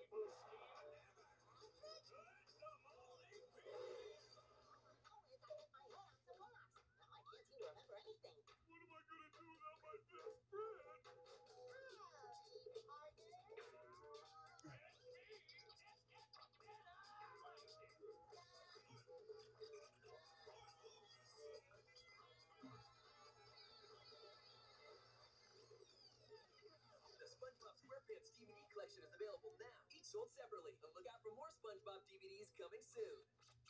Maple Steve. Now I can't seem to remember anything. What am I gonna do without my best friend? The SpongeBob SquarePants DVD collection is available now, each sold separately. And look out for more SpongeBob DVDs coming soon.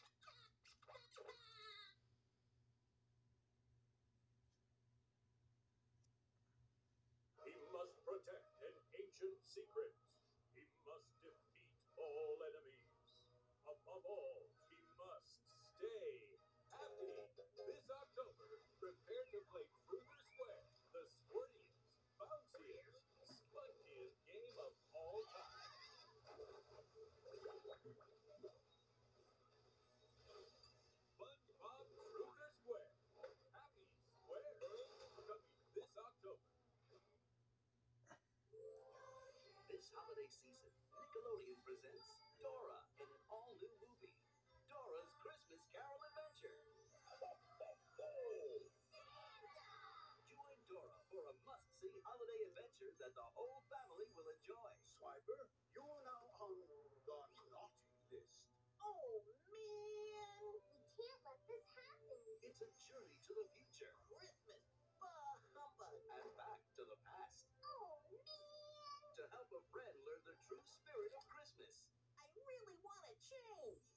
He must protect an ancient secret. He must defeat all enemies. Above all, he must stay happy. This October, prepare to play Kruger Square, the squirtiest, bounciest, spongiest game of all time. SpongeBob Kruger Square. Happy Square. Coming this October. This holiday season, Nickelodeon presents Dora in an all-new movie, Dora's Christmas Carol Adventure. Join Dora for a must-see holiday adventure that the whole family will enjoy. Swiper, you're now on the naughty list. Oh, man! We can't let this happen. It's a journey to the future Christmas, bah humbug. and back to the past Oh, man! to help a friend learn the true spirit of Christmas. I really want to change.